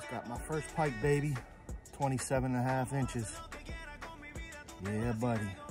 Got my first pike, baby. 27.5 inches. Yeah, buddy.